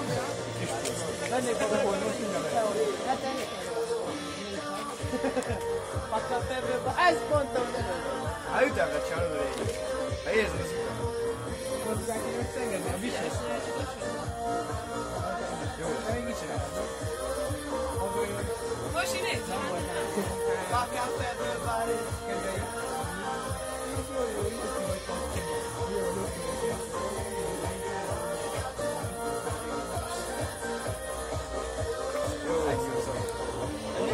Vennék oda, hogy most minden meg. Hát ennél. Ezt mondtam, de Hát ütemet csinálod a régi. Ha érzed az utat. Hozzák én megszengedni a bises. Jó, még mit csinálod? Most én nézem. Nem volt. Vakám felből várj.